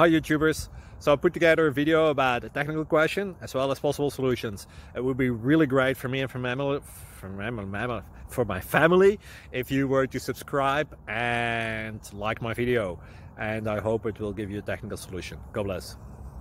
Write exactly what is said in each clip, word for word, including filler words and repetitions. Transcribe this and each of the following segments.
Hi YouTubers! So I put together a video about a technical question as well as possible solutions. It would be really great for me and for, mammal, for, mammal, for my family if you were to subscribe and like my video. And I hope it will give you a technical solution. God bless.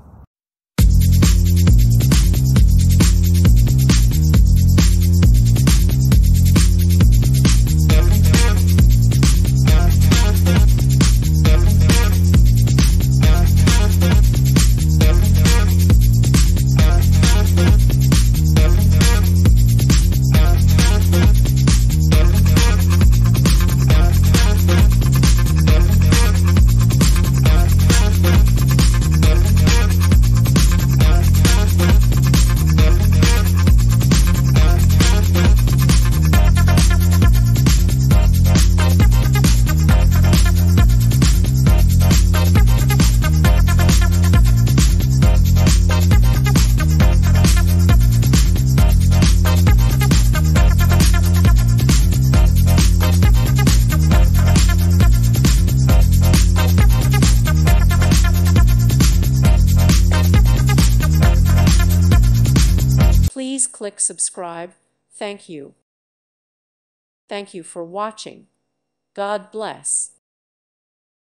Please click subscribe. Thank you. Thank you for watching. God bless.